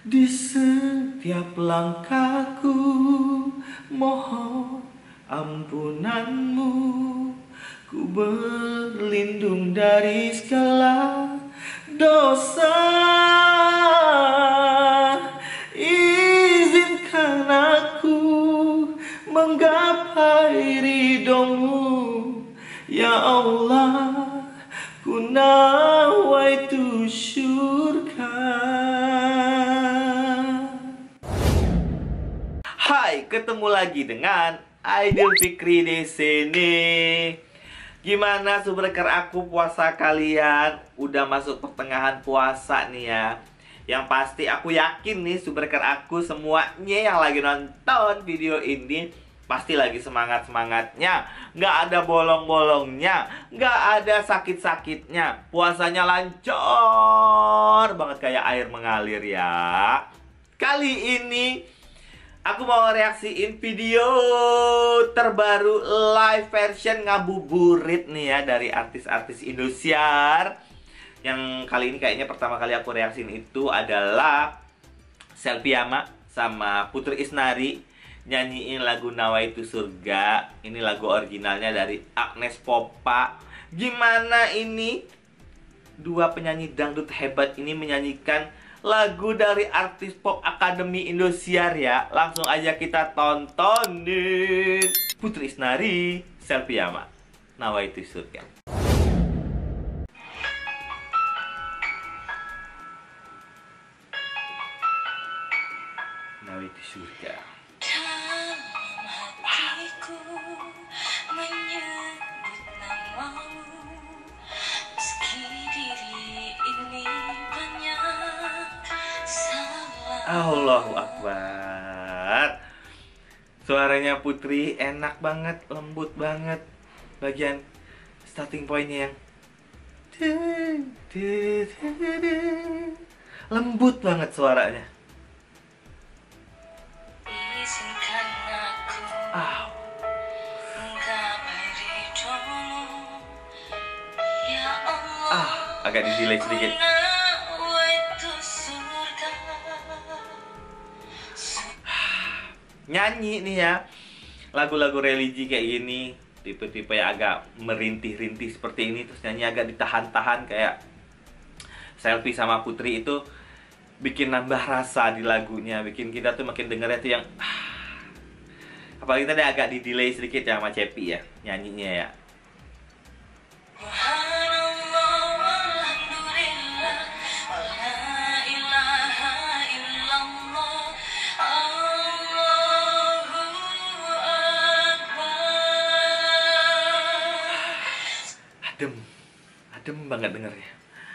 Di setiap langkahku mohon ampunanmu. Ku berlindung dari segala dosa. Izinkan aku menggapai ridhomu, ya Allah. Ku nawaitu syurga. Hai, ketemu lagi dengan Aidil Fikri di sini. Gimana subreker aku, puasa kalian? Udah masuk pertengahan puasa nih ya. Yang pasti aku yakin nih subreker aku semuanya yang lagi nonton video ini pasti lagi semangat-semangatnya. Nggak ada bolong-bolongnya, nggak ada sakit-sakitnya. Puasanya lancar banget kayak air mengalir ya. Kali ini aku mau reaksiin video terbaru live version ngabuburit nih ya dari artis-artis Indosiar. Yang kali ini kayaknya pertama kali aku reaksiin itu adalah Selviama sama Putri Isnari nyanyiin lagu Nawaitu Surga. Ini lagu originalnya dari Agnes Popa. Gimana ini? Dua penyanyi dangdut hebat ini menyanyikan lagu dari artis pop Akademi Indosiar ya. Langsung aja kita tontonin. Putri Isnari, Selviama, Nawaitu Surga. Nawaitu Surga. Dalam hatiku menyebut namamu, meski diri ini banyak salah. Allahu Akbar. Suaranya Putri enak banget, lembut banget. Bagian starting pointnya yang lembut banget suaranya. Izinkan aku menggapai ridhomu, ya Allah. Agak di delay sedikit. Nawaitu surga. Nyanyi nih ya lagu-lagu religi kayak gini, tipe-tipe yang agak merintih-rintih seperti ini, terus nyanyi agak ditahan-tahan kayak Selfie sama Putri itu bikin nambah rasa di lagunya, bikin kita tuh makin dengernya tuh yang apalagi tadi agak di delay sedikit ya sama Cepi ya nyanyinya ya. Adem banget dengernya.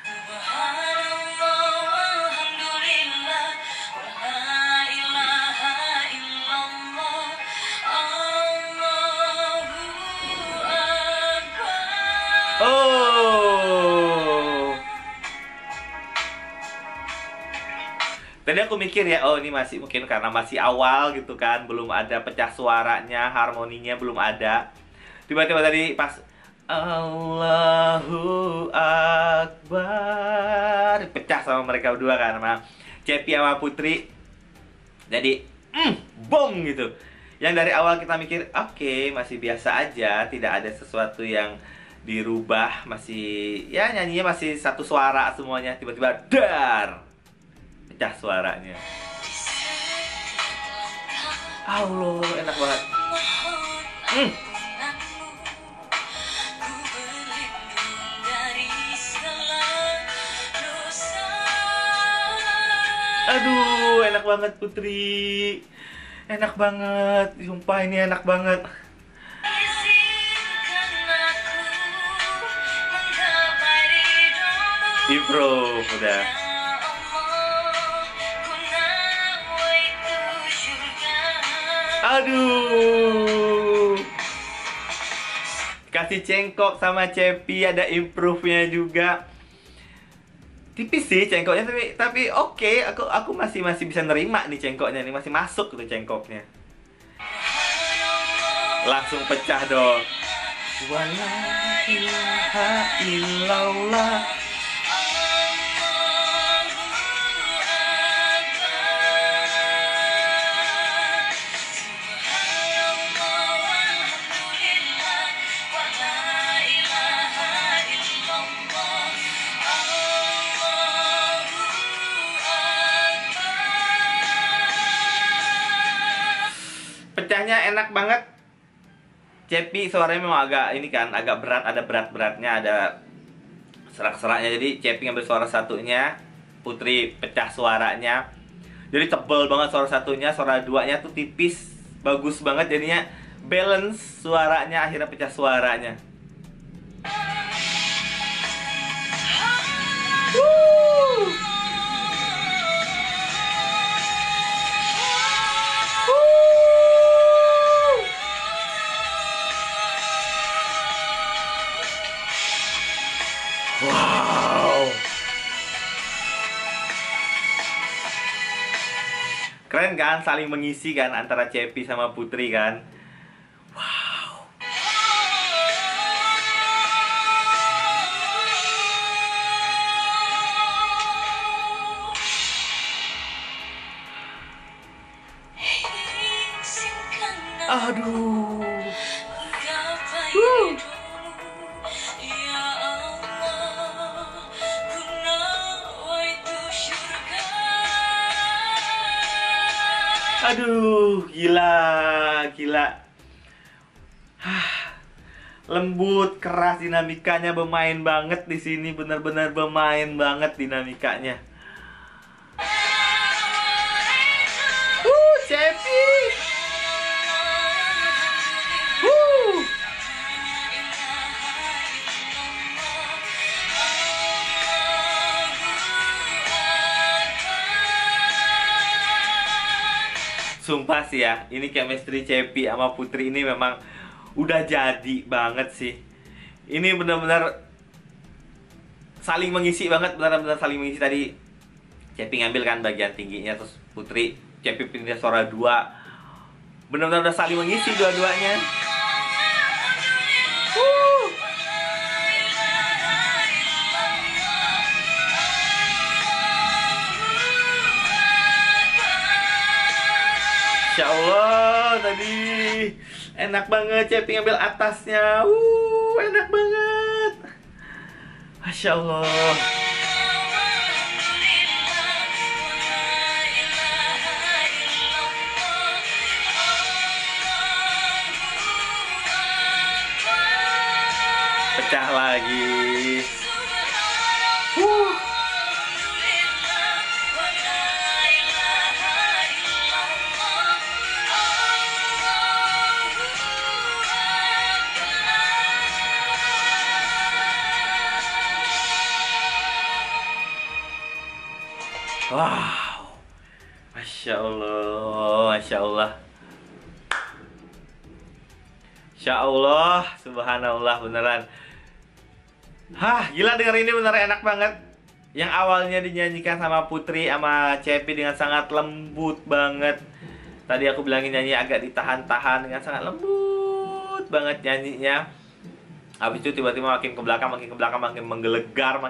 Oh, tadi aku mikir ya, oh ini masih mungkin karena masih awal gitu kan, belum ada pecah suaranya, harmoninya belum ada. Tiba-tiba tadi pas Allahu Akbar pecah sama mereka berdua kan, sama Cepi sama Putri. Jadi bom gitu. Yang dari awal kita mikir oke, masih biasa aja, tidak ada sesuatu yang dirubah, masih ya nyanyinya masih satu suara semuanya. Tiba-tiba dar pecah suaranya. Allah, enak banget. Aduh, enak banget Putri. Enak banget, sumpah ini enak banget. Improve udah. Aduh. Kasih cengkok sama Cepi, ada improve-nya juga. Tipis sih cengkoknya, tapi oke, aku masih bisa nerima nih cengkoknya nih, masih masuk tuh cengkoknya. Langsung pecah dong. Wala ilaha illallah. Pecahnya enak banget. Cepi suaranya memang agak ini kan, agak berat, ada berat-beratnya, ada serak-seraknya. Jadi Cepi ngambil suara satunya, Putri pecah suaranya. Jadi tebel banget suara satunya, suara duanya tuh tipis, bagus banget jadinya balance suaranya, akhirnya pecah suaranya. Wow. Keren kan, saling mengisi kan antara Cepi sama Putri kan. Wow. Izinkan Aduh. gapai dulu, ya Allah, ku nawaitu syurga. Aduh, gila, gila. Lembut, keras dinamikanya, bermain banget di sini, benar-benar bermain banget dinamikanya. Cepi. Sumpah sih ya, ini chemistry Cepi sama Putri ini memang udah jadi banget sih. Ini benar-benar saling mengisi banget, benar-benar saling mengisi. Tadi Cepi ngambil kan bagian tingginya, terus Putri, Cepi pindah suara dua. Benar-benar udah saling mengisi dua-duanya. Masya Allah, tadi enak banget Cepi ngambil atasnya. Enak banget. Masya Allah. Pecah lagi. Wow, Masya Allah, Masya Allah, Masya Allah, Subhanallah, beneran. Gila denger ini beneran enak banget. Yang awalnya dinyanyikan sama Putri sama Cepi dengan sangat lembut banget. Tadi aku bilangin nyanyi agak ditahan-tahan, dengan sangat lembut banget nyanyinya. Habis itu tiba-tiba makin ke belakang, makin menggelegar,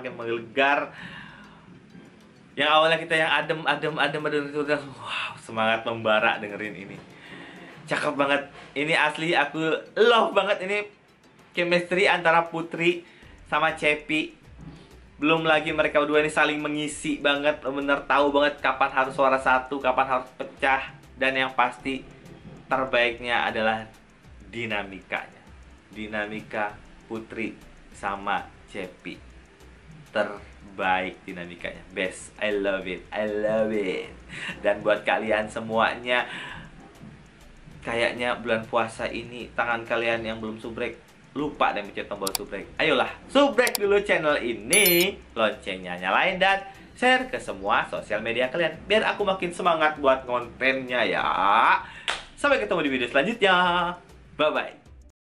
Yang awalnya kita yang adem itu udah wow, semangat membara dengerin ini. Cakep banget. Ini asli aku love banget ini chemistry antara Putri sama Cepi. Belum lagi mereka berdua ini saling mengisi banget, bener tahu banget kapan harus suara satu, kapan harus pecah, dan yang pasti terbaiknya adalah dinamikanya. Dinamika Putri sama Cepi terbaik dinamikanya, best, I love it. Dan buat kalian semuanya, kayaknya bulan puasa ini tangan kalian yang belum subrek lupa dan mencet tombol subrek. Ayolah, subrek dulu channel ini, loncengnya nyalain dan share ke semua sosial media kalian biar aku makin semangat buat kontennya ya. Sampai ketemu di video selanjutnya. Bye bye.